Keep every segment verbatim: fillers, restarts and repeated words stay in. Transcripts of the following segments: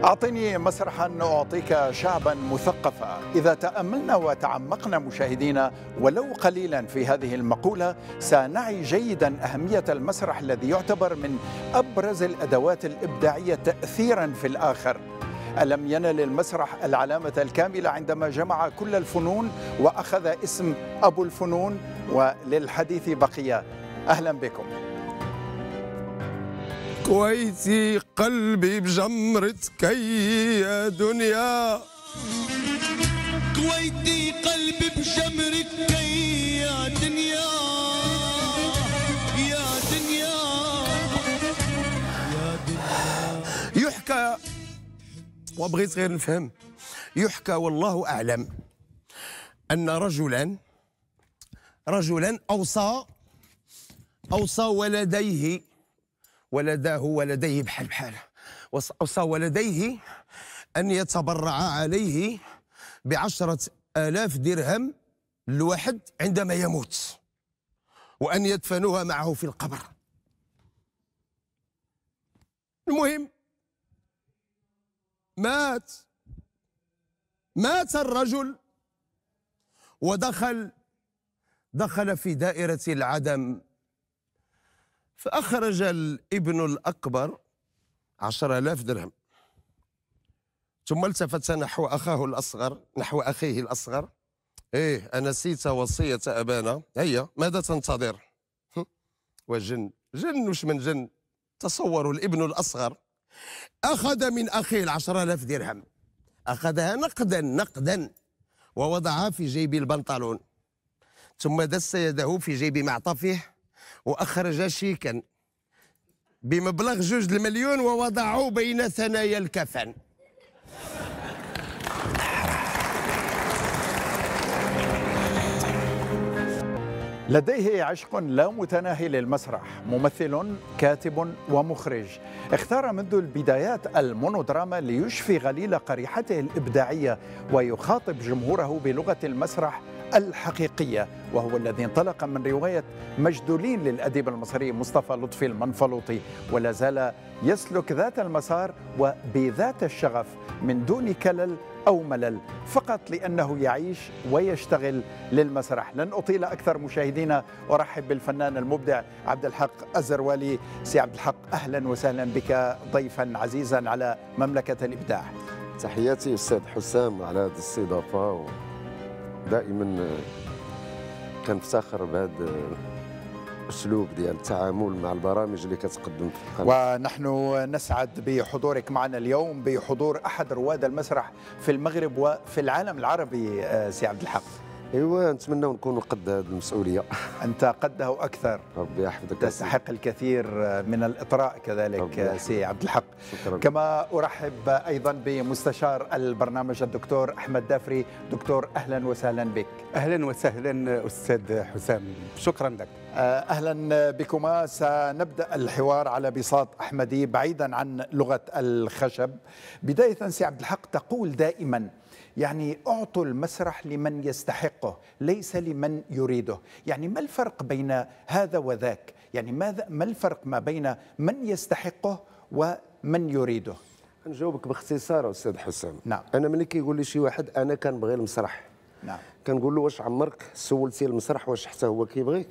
أعطني مسرحا أعطيك شعبا مثقفا. إذا تأملنا وتعمقنا مشاهدينا ولو قليلا في هذه المقولة سنعي جيدا أهمية المسرح الذي يعتبر من أبرز الأدوات الإبداعية تأثيرا في الآخر. ألم ينل المسرح العلامة الكاملة عندما جمع كل الفنون وأخذ اسم أبو الفنون؟ وللحديث بقية. أهلا بكم. كويتي قلبي بجمرتك يا دنيا، كويتي قلبي بجمرتك يا دنيا، يا دنيا يا دنيا. يحكى وبغيت غير نفهم، يحكى والله أعلم أن رجلا رجلا أوصى أوصى ولديه ولداه ولديه بحال بحال أوصى ولديه أن يتبرع عليه بعشرة آلاف درهم الواحد عندما يموت، وأن يدفنوها معه في القبر. المهم مات مات الرجل ودخل دخل في دائرة العدم، فأخرج الابن الأكبر عشر آلاف درهم، ثم التفت نحو أخاه الأصغر نحو أخيه الأصغر. إيه أنسيت وصية أبانا؟ هيا ماذا تنتظر؟ وجن جن وش من جن. تصوروا الابن الأصغر أخذ من أخيه العشر آلاف درهم، أخذها نقدا نقدا ووضعها في جيب البنطلون، ثم دس يده في جيب معطفه وأخرج شيكا بمبلغ جوج المليون ووضعه بين ثنايا الكفن. لديه عشق لا متناهي للمسرح، ممثل كاتب ومخرج. اختار منذ البدايات المونودراما ليشفي غليل قريحته الإبداعية ويخاطب جمهوره بلغة المسرح الحقيقية، وهو الذي انطلق من رواية مجدولين للأديب المصري مصطفى لطفي المنفلوطي، ولا زال يسلك ذات المسار وبذات الشغف من دون كلل أو ملل، فقط لأنه يعيش ويشتغل للمسرح. لن أطيل أكثر مشاهدينا، أرحب بالفنان المبدع عبد الحق الزروالي. سي عبد الحق، أهلا وسهلا بك ضيفا عزيزا على مملكة الإبداع. تحياتي أستاذ حسام على هذه الاستضافة، دائما كنفتخر بهذا الاسلوب ديال التعامل مع البرامج اللي كتقدم في القناه. ونحن نسعد بحضورك معنا اليوم، بحضور احد رواد المسرح في المغرب وفي العالم العربي. سي عبد الحق، ايوا نتمنى نكونوا قد هذه المسؤوليه. انت قده اكثر، ربي يحفظك، تستحق الكثير من الاطراء كذلك سي عبد الحق. شكرا. كما ارحب ايضا بمستشار البرنامج الدكتور احمد دافري. دكتور اهلا وسهلا بك. اهلا وسهلا استاذ حسام، شكرا لك. اهلا بكما. سنبدا الحوار على بساط احمدي بعيدا عن لغه الخشب. بدايه سي عبد الحق، تقول دائما يعني اعطوا المسرح لمن يستحقه ليس لمن يريده، يعني ما الفرق بين هذا وذاك؟ يعني ماذا ما الفرق ما بين من يستحقه ومن يريده؟ نجاوبك باختصار استاذ حسام. نعم. انا ملي كيقول لي شي واحد انا كنبغي المسرح، نعم، كنقول له واش عمرك سولتي المسرح واش حتى هو كيبغيك؟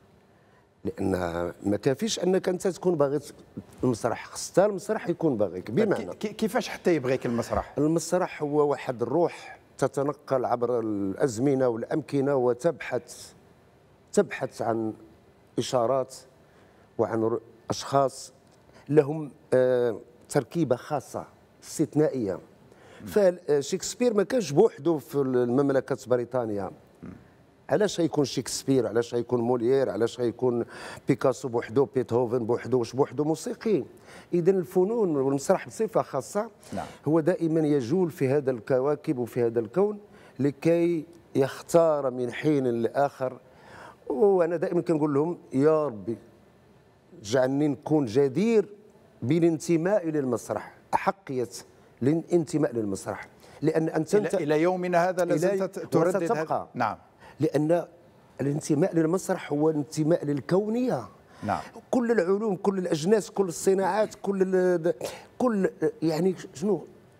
لان ما كافيش انك انت تكون باغي المسرح، خص حتى المسرح يكون باغيك. بمعنى كيفاش حتى يبغيك المسرح؟ المسرح هو واحد الروح تتنقل عبر الازمنه والامكنه وتبحث تبحث عن اشارات وعن اشخاص لهم آه تركيبه خاصه استثنائيه. فشكسبير ما كانش بوحده في المملكه بريطانيا. علاش غيكون شكسبير؟ علاش غيكون موليير؟ علاش غيكون بيكاسو بوحدو؟ بيتهوفن بوحدو؟ واش بوحدو موسيقي؟ اذا الفنون والمسرح بصفه خاصه نعم. هو دائما يجول في هذا الكواكب وفي هذا الكون لكي يختار من حين لاخر. وانا دائما كنقول لهم يا ربي جعلني نكون جدير بالانتماء للمسرح، احقيه الانتماء للمسرح، لان انت الى, إلى يومنا هذا لازلت تردد هذا. نعم، لأن الانتماء للمسرح هو الانتماء للكونية. نعم. كل العلوم، كل الأجناس، كل الصناعات، كل كل يعني شنو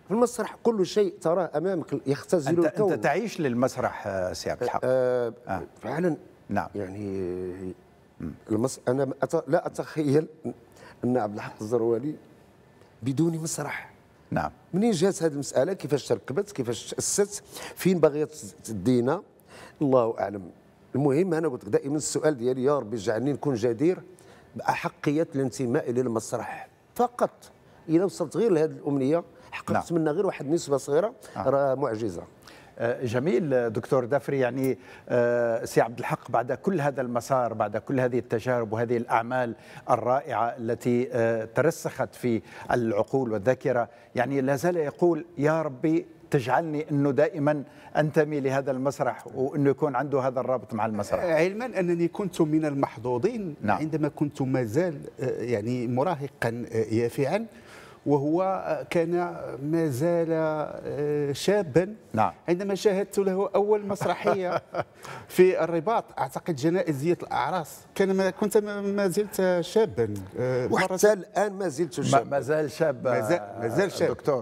في المسرح كل شيء تراه امامك يختزل انت الكون. انت تعيش للمسرح آه، سي عبد الحق. آه آه. فعلا. نعم. يعني المس... انا أت... لا اتخيل ان عبد الحق الزروالي بدون مسرح. نعم. منين جات هذه المساله؟ كيفاش تركبت؟ كيفاش تاسست؟ فين باغيه تدينا؟ الله اعلم. المهم انا قلت لك دائما السؤال ديالي يا ربي اجعلني نكون جدير باحقيه الانتماء الى المسرح فقط. الى وصلت غير لهذه الامنيه حققت نعم. منها غير واحد النسبه صغيره آه. راه معجزه. آه، جميل دكتور دافري. يعني آه، سي عبد الحق بعد كل هذا المسار، بعد كل هذه التجارب وهذه الأعمال الرائعة التي آه، ترسخت في العقول والذاكرة، يعني لا زال يقول يا ربي تجعلني أنه دائما أنتمي لهذا المسرح وأنه يكون عنده هذا الرابط مع المسرح. علما أنني كنت من المحظوظين نعم. عندما كنت ما زال آه، يعني مراهقا آه، يافعا، وهو آه، كان ما زال آه، شابا. نعم. عندما شاهدت له أول مسرحية في الرباط، أعتقد جنائزية الأعراس، كان ما كنت ما ما زلت شابا آه، مرة- وحتى الان ما زلت ما شاب. ما زال شاب ما زال- ما زال شاب. دكتور.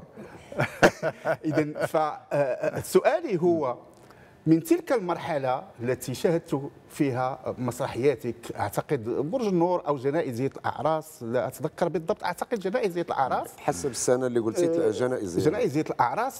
إذا فسؤالي هو من تلك المرحلة التي شاهدت فيها مسرحياتك، أعتقد برج النور أو جنائزية الأعراس، لا أتذكر بالضبط، أعتقد جنائزية الأعراس، حسب السنه اللي قلتي جنائز. جنائزية الأعراس.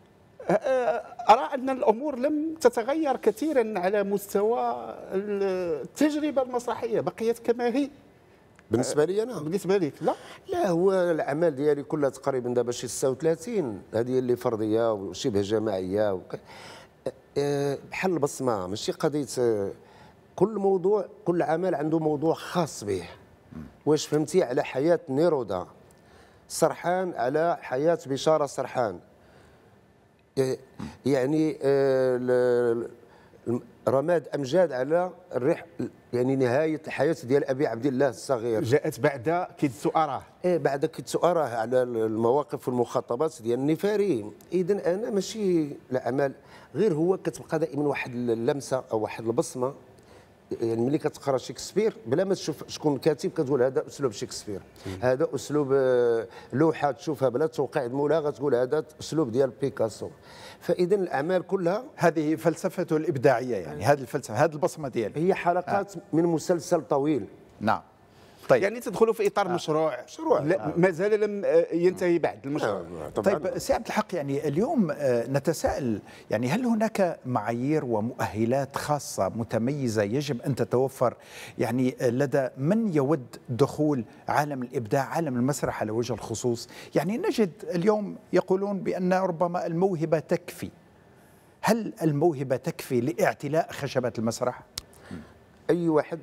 أرى أن الأمور لم تتغير كثيرا على مستوى التجربة المسرحية، بقيت كما هي بالنسبه لي انا بالنسبة لك. لا لا، هو الاعمال ديالي كلها تقريبا دابا شي ستة وثلاثين، هذه اللي فرديه وشبه جماعيه وك... أه، بحال البصمه، ماشي قضيه. أه، كل موضوع كل عمل عنده موضوع خاص به. واش فهمتي؟ على حياه نيرودا سرحان، على حياه بشاره سرحان. أه، يعني أه، ل- ل- رماد امجاد على الرح، يعني نهايه الحياه ديال ابي عبد الله الصغير. جاءت بعد كدت أراه. ايه بعد كنت اراه على المواقف والمخاطبات ديال النفاري. اذا انا ماشي الاعمال غير، هو كتبقى دائما واحد اللمسه او واحد البصمه. يعني ملي كتقرا شكسبير بلا ما تشوف شكون كاتب كتقول هذا اسلوب شكسبير، هذا اسلوب آه، لوحه تشوفها بلا توقيع مولاها غتقول هذا اسلوب ديال بيكاسو. فاذا الاعمال كلها هذه فلسفته الإبداعية، يعني هذه الفلسفة، هذه البصمة ديالي. هي حلقات من مسلسل طويل. نعم. طيب. يعني تدخلوا في اطار مشروع مشروع. لا ما زال لم آه، ينتهي بعد المشروع. طيب سي عبد الحق، يعني اليوم آه، نتساءل، يعني هل هناك معايير ومؤهلات خاصة متميزة يجب أن تتوفر يعني آه، لدى من يود دخول عالم الإبداع، عالم المسرح على وجه الخصوص؟ يعني نجد اليوم يقولون بأن ربما الموهبة تكفي. هل الموهبة تكفي لاعتلاء خشبة المسرح؟ اي واحد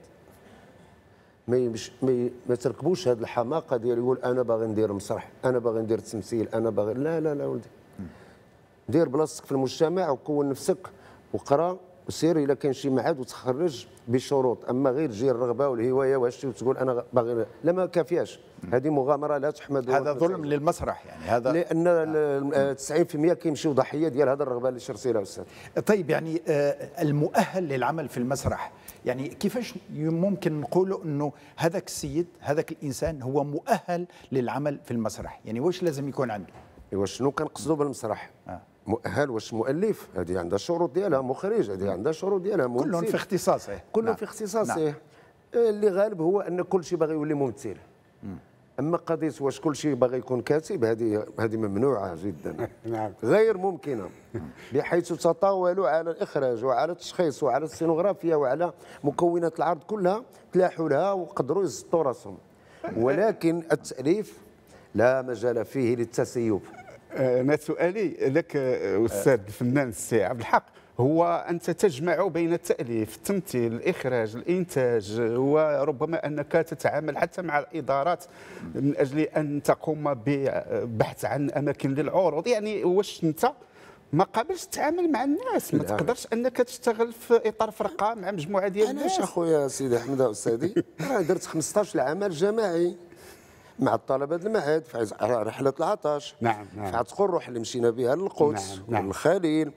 ما يمش ما, ما تركبوش هذه الحماقه ديال يقول انا باغي ندير مسرح، انا باغي ندير تمثيل، انا باغي. لا لا لا ولدي، دير بلاصتك في المجتمع وكون نفسك وقرا وسير الا كاين شي معهد وتخرج بشروط. اما غير تجي الرغبه والهوايه واش وتقول انا باغي، لا ما كافياش. هذه مغامره لا تحمد. هذا ظلم للمسرح يعني هذا. لان ال- تسعين بالمئة كيمشيو ضحيه ديال هذه الرغبه اللي شرتي لها استاذ. طيب يعني آه، المؤهل للعمل في المسرح، يعني كيفاش ممكن نقولوا انه هذاك السيد هذاك الانسان هو مؤهل للعمل في المسرح؟ يعني واش لازم يكون عنده؟ ايوا شنو كنقصدوا بالمسرح؟ آه. مؤهل واش مؤلف؟ هذه عندها شروط ديالها. مخرج هذه عندها شروط ديالها. كلهم ممثل في اختصاصه. كلهم نعم. في اختصاصه. نعم. اللي غالب هو ان كل شيء باغي يولي ممثل. اما قضيه واش كل شيء باغي يكون كاتب، هذه هذه ممنوعه جدا. نعم. غير ممكنه، بحيث تطاولوا على الاخراج وعلى التشخيص وعلى السينوغرافيا وعلى مكونات العرض كلها، تلاحوا لها وقدروا يزطوا راسهم. ولكن التاليف لا مجال فيه للتسيب. أنا سؤالي لك آه، أستاذ الفنان السي عبد الحق، هو أنت تجمع بين التأليف، التمثيل، الإخراج، الإنتاج، وربما أنك تتعامل حتى مع الإدارات من أجل أن تقوم ببحث عن أماكن للعروض. يعني واش أنت ما قابلش تتعامل مع الناس؟ ما تقدرش أنك تشتغل في إطار فرقة مع مجموعة ديال انا الناس؟ اش اخويا سيدي احمد استاذي، راه درت خمسطاش عمل جماعي مع الطلبه المعهد في رحله العطش. نعم، نعم. في عتقو الروح اللي مشينا بها للقدس نعم، نعم. والخليل.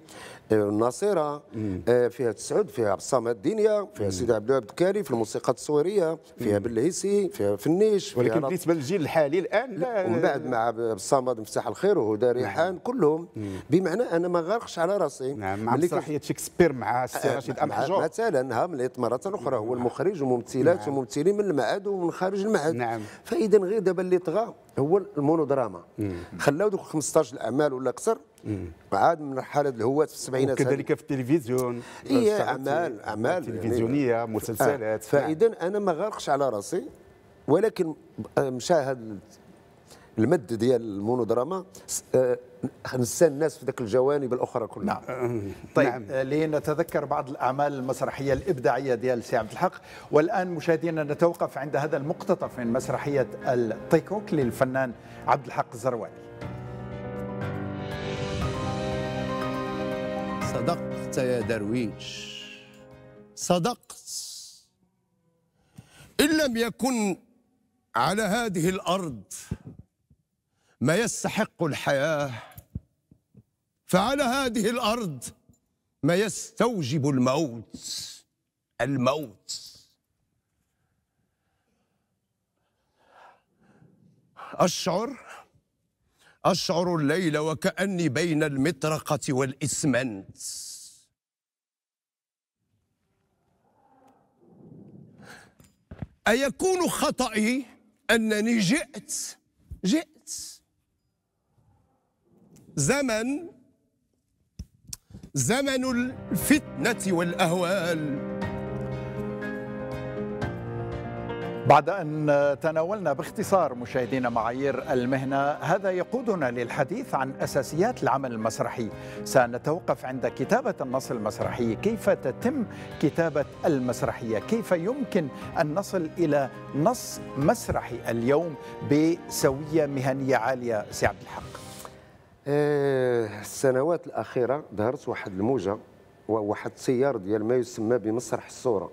الناصره، آه، فيها تسعود، فيها الصامه الدينيه، فيها سيدي عبد الوهاب الدكاري في الموسيقى التصويريه، فيها بالهيسي، فيها فنيش، فيها ولكن بالنسبه للجيل الحالي الان لا. ومن بعد مع الصامد مفتاح الخير وهدى ريحان كلهم، بمعنى انا ما غارقش على راسي. نعم، مع مسرحيه شكسبير مع السي رشيد ام حجور مثلا، مليت مره اخرى هو المخرج وممثلات نعم. وممثلين من المعهد ومن خارج المعهد. نعم. فاذا غير دابا اللي طغى هو المونودراما، خلاو دوك خمسطاش الاعمال ولا اكثر، عاد من حاله الهوات في السبعينات، وكذلك في التلفزيون، هي اعمال اعمال تلفزيونيه يعني مسلسلات. فاذا انا ما غارقش على راسي، ولكن مشاهد المد ديال المونودراما نسى الناس في ذاك الجوانب الاخرى كلها. نعم. طيب نعم. لنتذكر بعض الاعمال المسرحيه الابداعيه ديال سي عبد الحق، والان مشاهدينا نتوقف عند هذا المقتطف من مسرحيه الطيكوك للفنان عبد الحق الزرواني. صدقت يا درويش، صدقت. إن لم يكن على هذه الأرض ما يستحق الحياة، فعلى هذه الأرض ما يستوجب الموت. الموت. أشعر أشعر الليل وكأني بين المطرقة والإسمنت. أيكون خطئي أنني جئت جئت زمن زمن الفتنة والأهوال. بعد أن تناولنا باختصار مشاهدينا معايير المهنة، هذا يقودنا للحديث عن أساسيات العمل المسرحي. سنتوقف عند كتابة النص المسرحي، كيف تتم كتابة المسرحية، كيف يمكن أن نصل إلى نص مسرحي اليوم بسوية مهنية عالية. سي عبد الحق، آه السنوات الأخيرة ظهرت واحد الموجة وواحد التيار ديال ما يسمى بمسرح الصورة.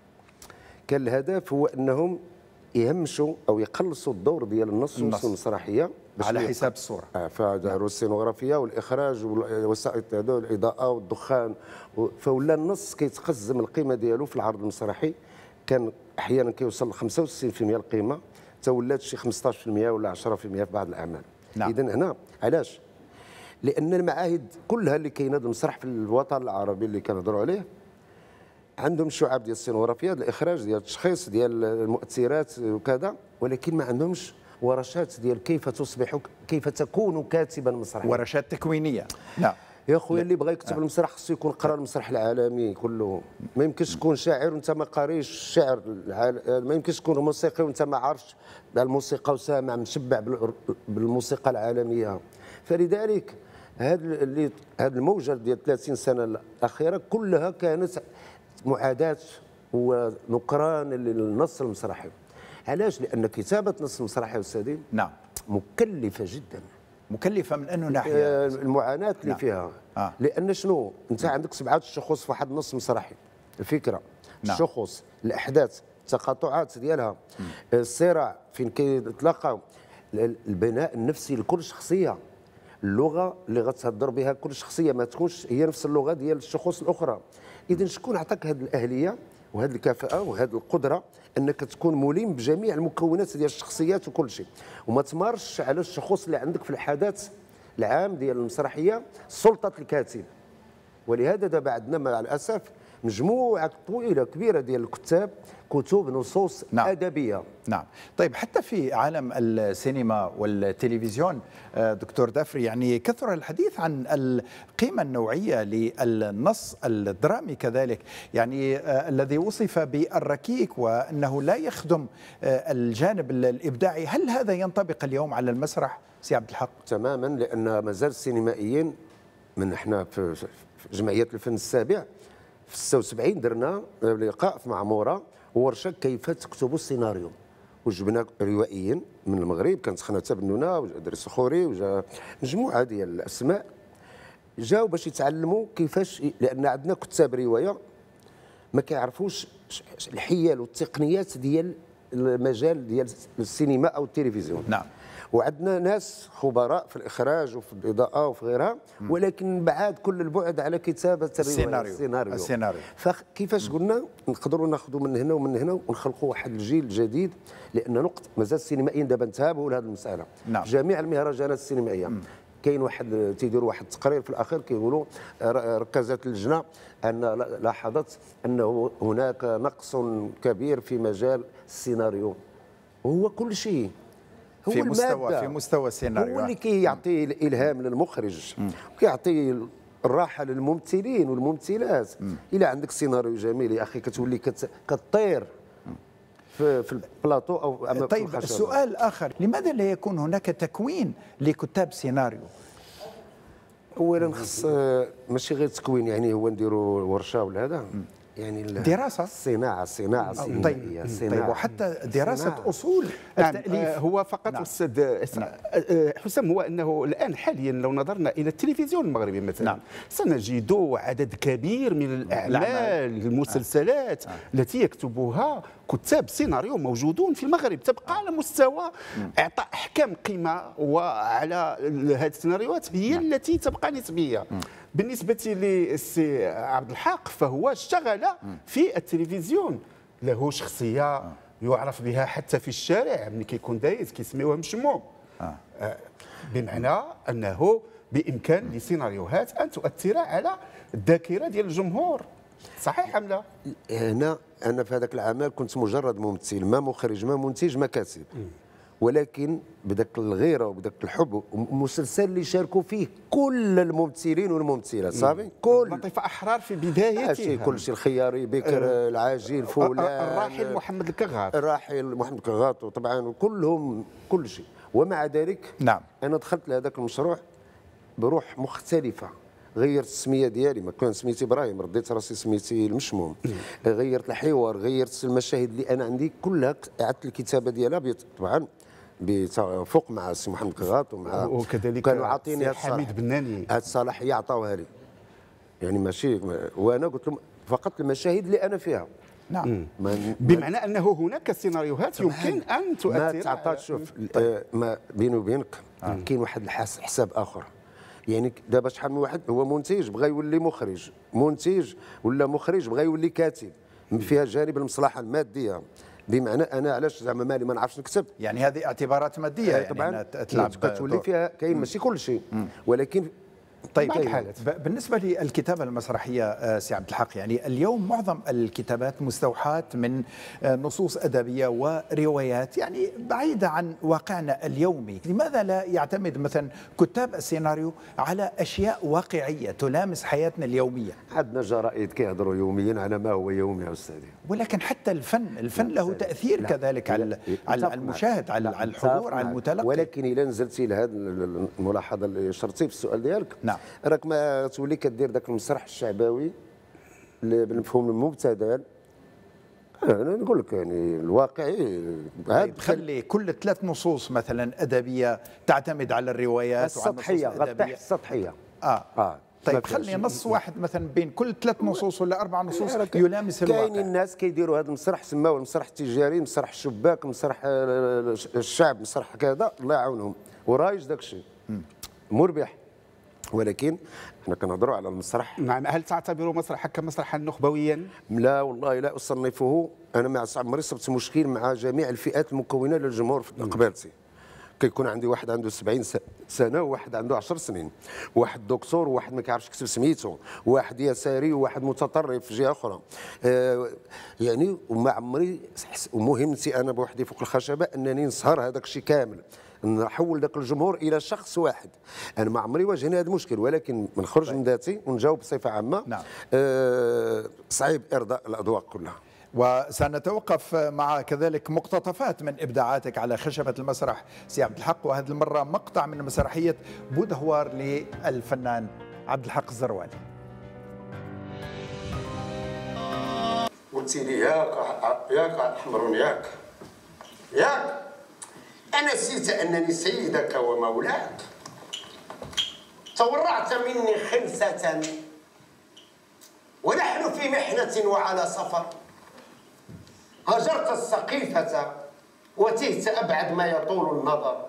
كان الهدف هو انهم يهمشوا او يقلصوا الدور ديال النص والمسرحيه على حساب الصوره. آه فداروا السينوغرافيه والاخراج والوسائط هذو الاضاءه والدخان، فولا النص كيتقزم القيمه ديالو في العرض المسرحي. كان احيانا كيوصل ل خمسة وستين بالمئة القيمه، حتى ولات شي خمسطاش بالمئة ولا عشرة بالمئة في بعض الاعمال. نعم. اذا هنا علاش؟ لان المعاهد كلها اللي كاينه المسرح في الوطن العربي اللي كنهضروا عليه عندهم شعب ديال السينوغرافيا، ديال الاخراج، ديال التشخيص، ديال المؤثرات وكذا، ولكن ما عندهمش ورشات ديال كيف تصبح كيف تكون كاتبا مسرحيا. ورشات تكوينيه. نعم يا خويا، اللي بغى يكتب المسرح خصو يكون قرا المسرح العالمي كله. ما يمكنش تكون شاعر وانت ما قاريش الشعر العال... ما يمكنش تكون موسيقي وانت ما عارفش الموسيقى وسامع مشبع بالموسيقى العالميه. فلذلك هذا اللي هذه الموجه ديال ثلاثين سنه الاخيره كلها كانت معاداة ونكران للنص المسرحي. علاش؟ لأن كتابة نص مسرحي أستاذي نعم مكلفة جدا. مكلفة من أنه ناحية المعاناة اللي نعم. فيها آه. لأن شنو؟ أنت عندك سبعة الشخوص في واحد النص مسرحي، الفكرة، نعم. الشخوص، الأحداث، التقاطعات ديالها، الصراع فين كيتلاقاو، البناء النفسي لكل شخصية، اللغة اللي غتهضر بها كل شخصية ما تكونش هي نفس اللغة ديال الشخوص الأخرى. إذا شكون عطاك هذه الأهلية وهذه الكفاءة وهذه القدرة أنك تكون ملم بجميع المكونات ديال الشخصيات وكل شيء، وما تمارش على الشخوص اللي عندك في الحدث العام ديال المسرحية سلطة الكاتب. ولهذا دابا عندنا مع الأسف مجموعة طويلة كبيرة ديال الكتاب، كتب نصوص نعم. أدبية. نعم. طيب حتى في عالم السينما والتلفزيون دكتور دافري، يعني كثر الحديث عن القيمة النوعية للنص الدرامي كذلك، يعني آه الذي وصف بالركيك وأنه لا يخدم آه الجانب الإبداعي. هل هذا ينطبق اليوم على المسرح سي عبد الحق؟ تماما، لأن مازال السينمائيين من احنا في جمعية الفن السابع في ستة وسبعين درنا لقاء في معمورة ورشة كيف تكتبوا السيناريو، وجبنا روائيين من المغرب، كانت خناتة بنونة وجا دريس الخوري وجا مجموعة ديال الأسماء جاوا باش يتعلموا كيفاش، لأن عندنا كتاب رواية ما كيعرفوش الحيل والتقنيات ديال المجال ديال السينما او التلفزيون. نعم. وعندنا ناس خبراء في الاخراج وفي الاضاءه وفي غيرها، ولكن بعاد كل البعد على كتابه السيناريو. السيناريو. السيناريو. فكيفاش قلنا نقدروا ناخذوا من هنا ومن هنا ونخلقوا واحد الجيل جديد، لان نقطه مازال السينمائيين دابا انتبهوا لهذه المساله. نعم. جميع المهرجانات السينمائيه كاين واحد تيديروا واحد التقرير في الاخير كيقولوا ركزت اللجنه ان لاحظت انه هناك نقص كبير في مجال السيناريو، وهو كل شيء هو في مستوى المادة. في مستوى السيناريو هو اللي كيعطي الالهام للمخرج وكيعطي الراحه للممثلين والممثلات. الا عندك سيناريو جميل يا اخي كتولي كت... كطير في في البلاطو او أما طيب في الخشبة. سؤال اخر، لماذا لا يكون هناك تكوين لكتاب سيناريو؟ اولا خص ماشي غير تكوين، يعني هو نديروا ورشه ولا هذا، يعني دراسة؟ الصناعه الصناعه السينمائيه. طيب الصناعة. طيب وحتى دراسة صناعة. أصول نعم. التأليف. آه، هو فقط نعم. أستاذ نعم. حسام، هو أنه الآن حاليا لو نظرنا إلى التلفزيون المغربي مثلا نعم. سنجد عدد كبير من الأعمال المسلسلات آه. التي يكتبها كتاب سيناريو موجودون في المغرب، تبقى على مستوى إعطاء أحكام قيمة، وعلى هذه السيناريوهات هي نعم. التي تبقى نسبية. بالنسبة للسي عبد الحق فهو اشتغل في التلفزيون، له شخصية يعرف بها حتى في الشارع، ملي كيكون دايز كيسميوه مشموم. آه. آه، بمعنى أنه بإمكان لسيناريوهات أن تؤثر على الذاكرة ديال الجمهور. صحيح أم لا؟ هنا انا في هذاك العمل كنت مجرد ممثل، ما مخرج ما منتج ما كاتب، ولكن بداك الغيره وبداك الحب، مسلسل اللي شاركوا فيه كل الممثلين والممثلات صافي، كل لطيفة أحرار في بدايتها. كل شيء، الخياري بكر أه العاجل فلان الراحل محمد الكغاط الراحل محمد الكغاط، وطبعا كلهم كل شيء. ومع ذلك نعم. انا دخلت لهذاك المشروع بروح مختلفه، غيرت السميه ديالي، ما كان سميتي ابراهيم رديت راسي سميتي المشموم، غيرت الحوار، غيرت المشاهد اللي انا عندي كلها، اعدت الكتابه ديالها طبعا بتوافق مع السي محمد كغاط ومع وكذلك كانوا عاطيني السي حميد بناني هذه الصلاحيه عطاوها لي، يعني ماشي، وانا قلت لهم فقط المشاهد اللي انا فيها. نعم. بمعنى انه هناك سيناريوهات يمكن ان تؤثر ما تعطاش. شوف طيب. ما بيني وبينك آه. كاين واحد الحس حساب اخر، يعني دابا شحال من واحد هو منتج بغى يولي مخرج، منتج ولا مخرج بغى يولي كاتب، فيها جانب المصلحه الماديه، بمعنى انا علاش زعما مالي ما نعرفش نكتب، يعني هذه اعتبارات ماديه يعني طبعا تلعب كتولي فيها، كاين ماشي كل شيء ولكن طيب كاين. بالنسبه للكتابه المسرحيه سي عبد الحق، يعني اليوم معظم الكتابات مستوحاه من نصوص ادبيه وروايات يعني بعيده عن واقعنا اليومي، لماذا لا يعتمد مثلا كتاب السيناريو على اشياء واقعيه تلامس حياتنا اليوميه؟ عندنا جرائد كيهضروا يوميا على ما هو يومي يا استاذي، ولكن حتى الفن الفن له تاثير لا. كذلك لا. على على المشاهد، على الحضور، على المتلقي. ولكن الا نزلتي لهذه الملاحظه اللي شرتي في السؤال ديالك، نعم، راك ما تولي كدير ذاك المسرح الشعبوي بالمفهوم المبتذل. انا نقول لك يعني الواقعي طيب خلي كل ثلاث نصوص مثلا ادبيه تعتمد على الروايات السطحيه، غطيح السطحيه. اه, آه. طيب خلي نص واحد مثلا بين كل ثلاث نصوص ولا اربع نصوص يلامس الواقع. كاين الناس كيديروا هذا المسرح سماوه المسرح التجاري، مسرح الشباك، مسرح الشعب، مسرح كذا، الله يعاونهم، ورايج داك الشيء مربح، ولكن احنا كنهضروا على المسرح. نعم. هل تعتبر مسرحك كمسرحا نخبويا؟ لا والله لا اصنفه، انا مع عمري صبت مشكل مع جميع الفئات المكونه للجمهور في قبالتي. كيكون عندي واحد عنده سبعين سنه وواحد عنده عشر سنين، واحد دكتور وواحد ما كيعرفش يكتب سميتو، واحد يساري وواحد متطرف في جهه اخرى. آه يعني وما عمري ومهمتي انا بوحدي فوق الخشبه انني نسهر هذاك الشيء كامل، نحول ذاك الجمهور الى شخص واحد. انا ما عمري واجهني هذا المشكل، ولكن نخرج من ذاتي ونجاوب بصفه عامه. نعم. آه صعيب ارضاء الاذواق كلها. وسنتوقف مع كذلك مقتطفات من ابداعاتك على خشبه المسرح سي عبد الحق، وهذه المره مقطع من مسرحيه بودهوار للفنان عبد الحق الزرواني. قلتي لي ياك ياك احمرون ياك ياك انا نسيت انني سيدك ومولاك، تورعت مني خلسة ونحن في محنة وعلى سفر، هجرت السقيفة وتهت أبعد ما يطول النظر.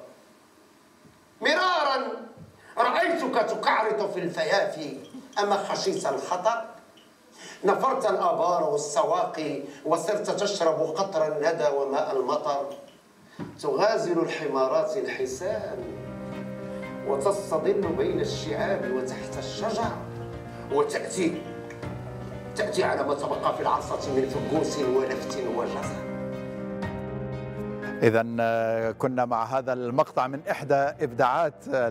مرارا رأيتك تكعرط في الفيافي، أما خشيت الخطر؟ نفرت الآبار والسواقي وصرت تشرب قطر الندى وماء المطر. تغازل الحمارات الحسان وتصطدل بين الشعاب وتحت الشجر، وتأتي تأتي على ما تبقى في العصا من فكوس ولفت وجزر. إذا كنا مع هذا المقطع من إحدى إبداعات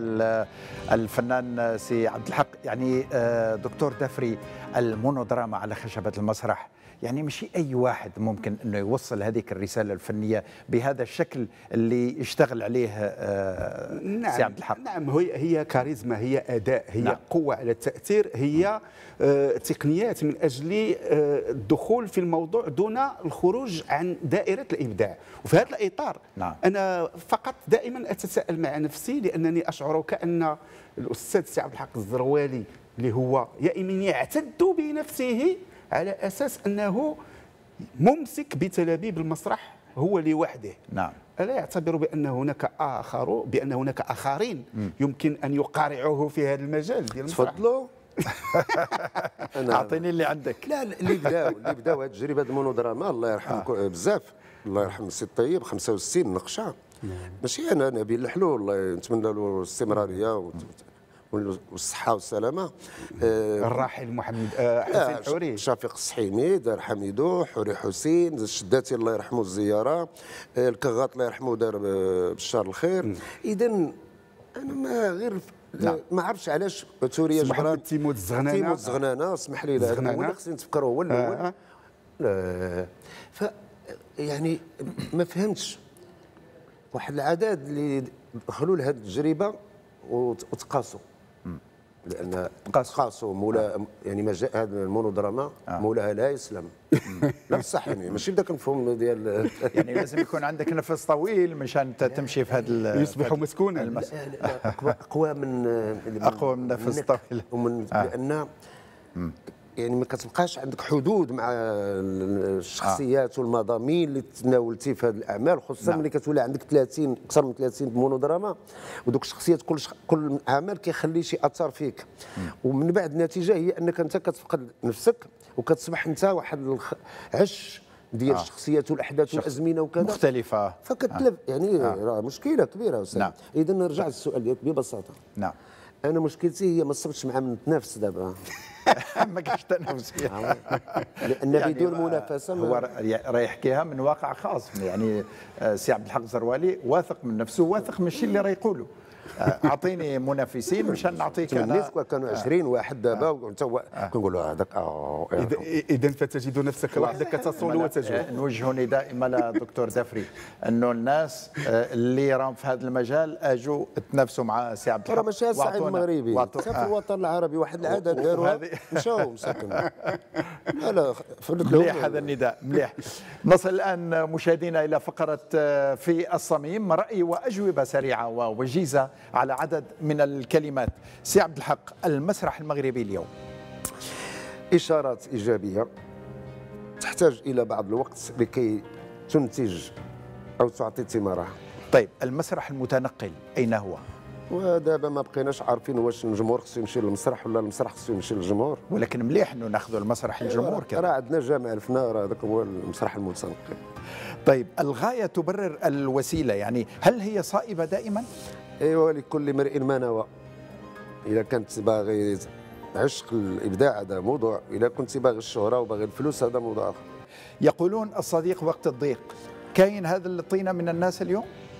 الفنان سي عبد الحق. يعني دكتور دفري، المونودراما على خشبة المسرح يعني مش أي واحد ممكن أنه يوصل هذيك الرسالة الفنية بهذا الشكل اللي يشتغل عليه نعم سي عبد الحق. نعم، هي هي كاريزما، هي أداء، هي نعم. قوة على التأثير، هي آه تقنيات من أجل آه الدخول في الموضوع دون الخروج عن دائرة الإبداع. وفي هذا الإطار نعم. أنا فقط دائما أتساءل مع نفسي، لأنني أشعر كأن الأستاذ سي عبد الحق الزروالي اللي هو يائما يعتد بنفسه على أساس أنه ممسك بتلابيب المسرح هو لوحده. نعم. ألا يعتبر بأن هناك آخر بأن هناك آخرين م. يمكن أن يقارعوه في هذا المجال ديال المسرح؟ تفضلوا. أعطيني اللي عندك. لا اللي بداو اللي بداو هذه التجربة المونودراما الله يرحمكم آه. بزاف، الله يرحم السي الطيب خمسة وستين نقشة. ماشي أنا نبيل الحلول الله نتمنى له الاستمرارية و... والصحة والسلامة. الراحل محمد حسين حوري، شفيق الصحيمي، دار حميدو، حوري حسين، الشداتي الله يرحمه الزيارة، الكغاط الله يرحمه دار بشار الخير. إذا أنا ما غير لا. ما عرفتش علاش توريا جبران تيموت الزغنانة تيموت الزغنانة اسمح لي لا هو اللي خصني نتفكروا هو الأول. لا ف يعني ما فهمتش واحد العدد اللي دخلوا لهذه التجربة وتقاسوا، لان تقاسوا مولا يعني ما جاء هذا المونودراما مولاها لا يسلم. لا بصح يعني ماشي بداك المفهوم ديال يعني لازم يكون عندك نفس طويل مشان تمشي في هذا يصبح مسكونا. المس... اقوى اقوى من اقوى من نفس طويل، ومن آه. لان يعني ما كتبقاش عندك حدود مع الشخصيات آه. والمضامين اللي تناولتي في هذه الاعمال، خصوصا نعم. ملي كتولي عندك ثلاثين اكثر من ثلاثين مونودراما، ودوك الشخصيات كل شخ... كل عمل كيخلي شي اثر فيك. م. ومن بعد النتيجه هي انك انت كتفقد نفسك وكتصبح انت واحد الخ... عش ديال آه. الشخصيات والاحداث والازمنه وكذا مختلفه، فكتلف آه. يعني آه. راه مشكله كبيره استاذ. نعم. اذا نرجع للسؤال ديالك ببساطه. نعم. انا مشكلتي هي ما صبتش مع من نتنافس دابا. ما كاينش تنافس لان يعني بدون منافسه هو راه يحكيها من واقع خاص. يعني سي عبد الحق الزروالي واثق من نفسه، واثق من الشيء اللي راه يقوله. اعطيني منافسين مشان نعطيك انا. كانوا عشرين واحد دابا وانت كنقولوا هذاك. اذا فتجد نفسك وحدك تصول وتجول. نوجه نداء للدكتور دفري انه الناس اللي راهم في هذا المجال اجوا تنافسوا مع سي عبد الحق. راه ماشي الصعيد المغربي، في الوطن العربي واحد العدد داروا مشاو مساكن. لا مليح هذا النداء، مليح. نصل الان مشاهدينا الى فقره في الصميم، راي واجوبه سريعه ووجيزه على عدد من الكلمات. سي عبد الحق، المسرح المغربي اليوم إشارات إيجابية تحتاج إلى بعض الوقت لكي تنتج أو تعطي ثمارها. طيب المسرح المتنقل أين هو؟ ودابا ما بقيناش عارفين واش الجمهور خصو يمشي للمسرح ولا المسرح خصو يمشي للجمهور. ولكن مليح انه ناخذوا المسرح للجمهور كذا. راه عندنا جامع الفنا، راه هذاك هو المسرح المتنقل. طيب الغاية تبرر الوسيلة، يعني هل هي صائبة دائما؟ ايوا لكل امرئ ما نوى. إذا كنت باغي عشق الإبداع هذا موضوع، إذا كنت باغي الشهرة وباغي الفلوس هذا موضوع آخر. يقولون الصديق وقت الضيق، كاين هذا الطينة من الناس اليوم؟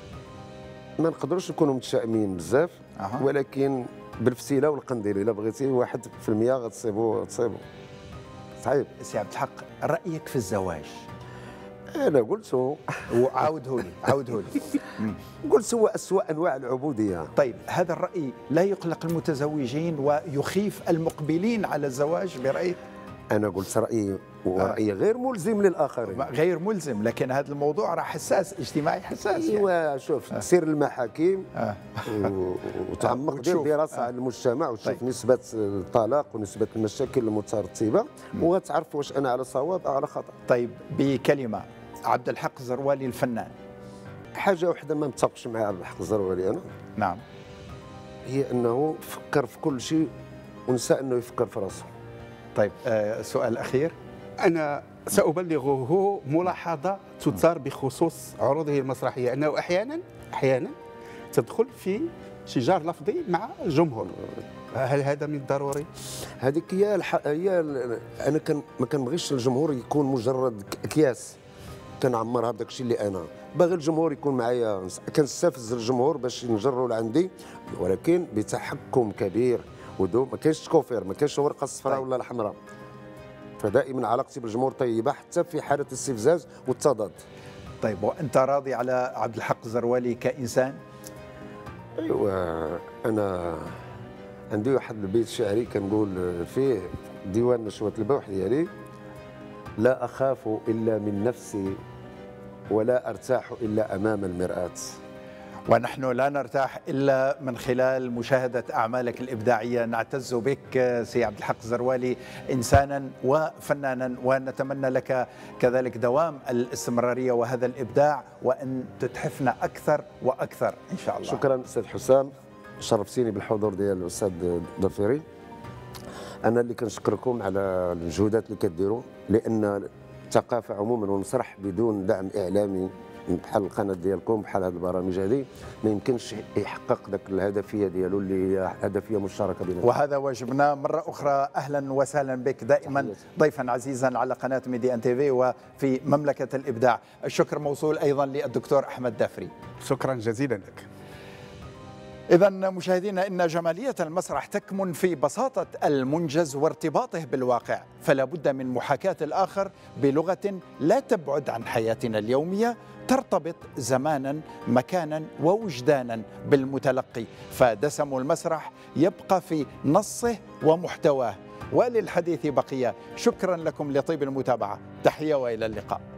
ما نقدروش نكونوا متشائمين بزاف، أه. ولكن بالفتيلة والقنديل إلا بغيتي واحد في المية غتصيبو تصيبو. صعيب. سي عبد الحق، رأيك في الزواج؟ أنا قلته وعاوده لي عاوده لي قلت هو أسوأ أنواع العبودية. طيب هذا الرأي لا يقلق المتزوجين ويخيف المقبلين على الزواج برأيك؟ أنا قلت رأيي ورأيي غير ملزم للآخرين. غير ملزم، لكن هذا الموضوع راه حساس، اجتماعي حساس. ايوا يعني. شوف آه. تسير المحاكم آه. وتعمق آه. دير دراسة على المجتمع وتشوف طيب. نسبة الطلاق ونسبة المشاكل المترتبة وتعرف واش أنا على صواب أو على خطأ. طيب بكلمة، عبد الحق الزروالي الفنان حاجه واحده ما متفقش مع عبد الحق الزروالي انا، نعم. هي انه فكر في كل شيء ونسى انه يفكر في راسه. طيب آه سؤال الاخير. انا سأبلغه ملاحظة تثار بخصوص عروضه المسرحية، أنه أحيانا أحيانا تدخل في شجار لفظي مع الجمهور. هل هذا من الضروري؟ هذيك هي الح... هي ال... انا كان ما كنبغيش الجمهور يكون مجرد اكياس كنعمرها بداك الشيء اللي انا باغي الجمهور يكون معايا، كنستفز الجمهور باش نجروا لعندي، ولكن بتحكم كبير ودو ما كاينش تكوفير، ما كاينش ورقه الصفراء ولا الحمراء. فدائما علاقتي بالجمهور طيبه حتى في حاله الاستفزاز والتضاد. طيب وانت راضي على عبد الحق الزروالي كانسان؟ ايوه انا عندي واحد البيت شعري كنقول فيه ديوان نشوة البوح ديالي: لا اخاف الا من نفسي ولا ارتاح الا امام المرآة. ونحن لا نرتاح إلا من خلال مشاهدة أعمالك الإبداعية. نعتز بك سي عبد الحق الزروالي إنسانا وفنانا، ونتمنى لك كذلك دوام الاستمرارية وهذا الإبداع، وأن تتحفنا أكثر وأكثر إن شاء الله. شكرا أستاذ حسام، شرفتيني بالحضور ديال الأستاذ ضفيري. أنا اللي كنشكركم على المجهودات اللي كديروا، لأن الثقافة عموما والمسرح بدون دعم إعلامي بحال القناه ديالكم بحال هذه البرامج هذه ما يمكنش يحقق ذاك الهدفيه ديالو اللي هي هدفيه مشتركه بيننا. وهذا واجبنا. مره اخرى اهلا وسهلا بك دائما تحياتي. ضيفا عزيزا على قناه ميدي ان تي في وفي مملكه الابداع. الشكر موصول ايضا للدكتور احمد دافري. شكرا جزيلا لك. إذا مشاهدينا، إن جمالية المسرح تكمن في بساطة المنجز وارتباطه بالواقع، فلا بد من محاكاة الآخر بلغة لا تبعد عن حياتنا اليومية، ترتبط زمانا مكانا ووجدانا بالمتلقي، فدسم المسرح يبقى في نصه ومحتواه. وللحديث بقية. شكرا لكم لطيب المتابعة. تحية وإلى اللقاء.